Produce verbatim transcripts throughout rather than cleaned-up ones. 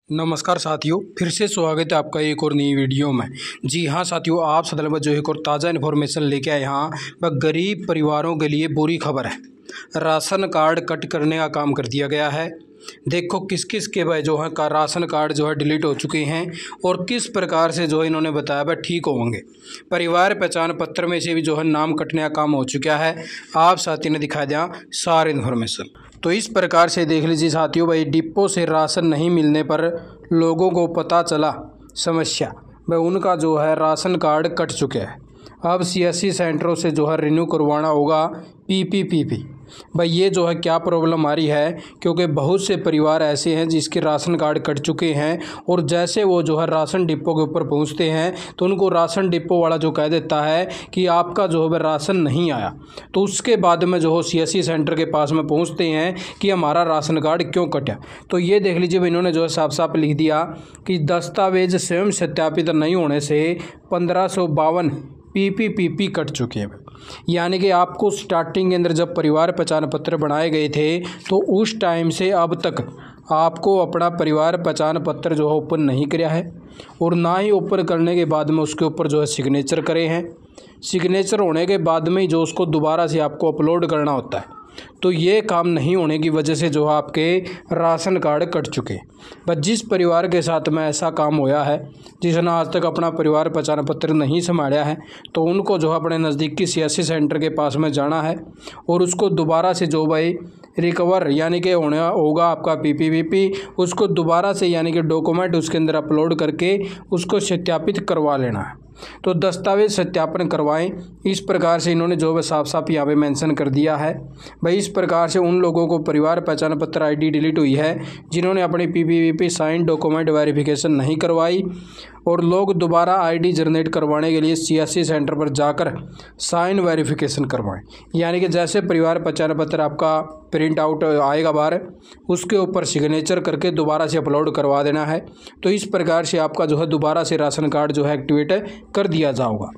नमस्कार साथियों, फिर से स्वागत है आपका एक और नई वीडियो में। जी हाँ साथियों, आप सदल में जो एक और ताज़ा इन्फॉर्मेशन लेके आए यहाँ वह गरीब परिवारों के लिए बुरी खबर है। राशन कार्ड कट करने का काम कर दिया गया है। देखो किस किस के भाई जो है का राशन कार्ड जो है डिलीट हो चुके हैं और किस प्रकार से जो है इन्होंने बताया वह ठीक होंगे। परिवार पहचान पत्र में से भी जो है नाम कटने का काम हो चुका है। आप साथी ने दिखा दिया सारे इन्फॉर्मेशन। तो इस प्रकार से देख लीजिए साथियों, भाई डिपो से राशन नहीं मिलने पर लोगों को पता चला समस्या, भाई उनका जो है राशन कार्ड कट चुके हैं। अब सीएससी सेंटरों से जो है रिन्यू करवाना होगा पीपीपीपी। भाई ये जो है क्या प्रॉब्लम आ रही है, क्योंकि बहुत से परिवार ऐसे हैं जिसके राशन कार्ड कट चुके हैं और जैसे वो जो है राशन डिपो के ऊपर पहुंचते हैं तो उनको राशन डिपो वाला जो कह देता है कि आपका जो है राशन नहीं आया। तो उसके बाद में जो है सीएससी सेंटर के पास में पहुंचते हैं कि हमारा राशन कार्ड क्यों कटा। तो ये देख लीजिए, इन्होंने जो है साफ साफ लिख दिया कि दस्तावेज स्वयं सत्यापित नहीं होने से पंद्रह सौ बावन पीपीपीपी कट चुके हैं। यानी कि आपको स्टार्टिंग के अंदर जब परिवार पहचान पत्र बनाए गए थे तो उस टाइम से अब तक आपको अपना परिवार पहचान पत्र जो है ओपन नहीं किया है और ना ही ओपन करने के बाद में उसके ऊपर जो है सिग्नेचर करे हैं। सिग्नेचर होने के बाद में ही जो उसको दोबारा से आपको अपलोड करना होता है। तो ये काम नहीं होने की वजह से जो आपके राशन कार्ड कट चुके। बस जिस परिवार के साथ में ऐसा काम होया है, जिसने आज तक अपना परिवार पहचान पत्र नहीं संभाला है, तो उनको जो अपने नज़दीकी सीएससी सेंटर के पास में जाना है और उसको दोबारा से जो भाई रिकवर यानी कि होने होगा आपका पीपीपीपी, उसको दोबारा से यानी कि डॉक्यूमेंट उसके अंदर अपलोड करके उसको सत्यापित करवा लेना है। तो दस्तावेज सत्यापन करवाएं। इस प्रकार से इन्होंने जो है साफ साफ यहाँ पे मेंशन कर दिया है। भाई इस प्रकार से उन लोगों को परिवार पहचान पत्र आईडी डिलीट हुई है जिन्होंने अपनी पीपीपीपी साइन डॉक्यूमेंट वेरिफिकेशन नहीं करवाई और लोग दोबारा आईडी जनरेट करवाने के लिए सीएससी सेंटर पर जाकर साइन वेरिफिकेशन करवाएं। यानी कि जैसे परिवार पहचान पत्र आपका प्रिंट आउट आएगा बाहर, उसके ऊपर सिग्नेचर करके दोबारा से अपलोड करवा देना है। तो इस प्रकार से आपका जो है दोबारा से राशन कार्ड जो है एक्टिवेट कर दिया जाएगा।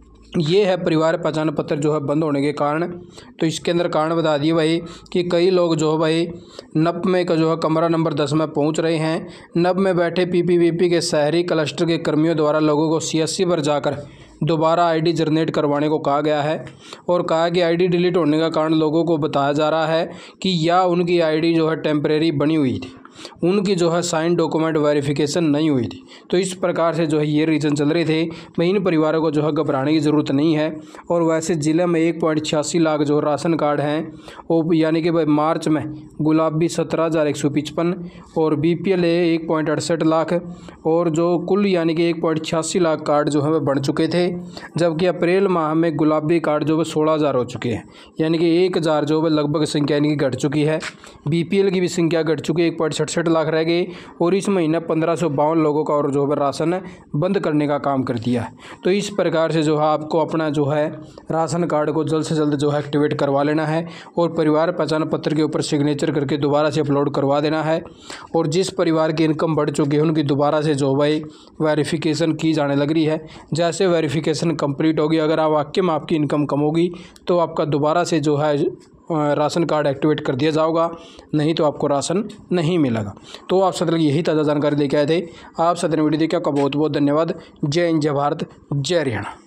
ये है परिवार पहचान पत्र जो है बंद होने के कारण। तो इसके अंदर कारण बता दिए भाई कि कई लोग जो है भाई नब में का जो है कमरा नंबर दस में पहुंच रहे हैं। नब में बैठे पीपीपीपी के शहरी क्लस्टर के कर्मियों द्वारा लोगों को सीएससी पर जाकर दोबारा आईडी जनरेट करवाने को कहा गया है और कहा कि आईडी डिलीट होने का कारण लोगों को बताया जा रहा है कि या उनकी आईडी जो है टेम्परेरी बनी हुई थी, उनकी जो है साइन डॉक्यूमेंट वेरिफिकेशन नहीं हुई थी। तो इस प्रकार से जो है ये रीज़न चल रहे थे। भाई इन परिवारों को जो है घबराने की ज़रूरत नहीं है। और वैसे ज़िले में एक पॉइंट छियासी लाख जो राशन कार्ड हैं वो यानी कि भाई मार्च में गुलाबी सत्रह हज़ार एक सौ पचपन और बी पी एल है एक पॉइंट अड़सठ लाख और जो कुल यानी कि एक पॉइंट छियासी लाख कार्ड जो है वह बन चुके थे। जबकि अप्रैल माह में गुलाबी कार्ड जो है सोलह हज़ार हो चुके हैं, यानी कि एक हज़ार जो है लगभग संख्या इनकी घट चुकी है। बी पी एल की भी संख्या घट चुकी है, एक पॉइंट सड़सठ लाख रह गए और इस महीने पंद्रह सौ बावन लोगों का और जो है राशन बंद करने का काम कर दिया है। तो इस प्रकार से जो है आपको अपना जो है राशन कार्ड को जल्द से जल्द जो है एक्टिवेट करवा लेना है और परिवार पहचान पत्र के ऊपर सिग्नेचर करके दोबारा से अपलोड करवा देना है। और जिस परिवार की इनकम बढ़ चुकी है उनकी दोबारा से जो भाई वेरिफिकेशन की जाने लग रही है। जैसे वेरिफिकेशन कंप्लीट होगी, अगर आप वाकई में आपकी इनकम कम होगी तो आपका दोबारा से जो है राशन कार्ड एक्टिवेट कर दिया जाएगा, नहीं तो आपको राशन नहीं मिलेगा। तो आप सदन यही ताज़ा जानकारी लेके आए थे। आप सदन वीडियो देखिए, आपका बहुत बहुत धन्यवाद। जय हिंद, जय भारत, जय हरियाणा।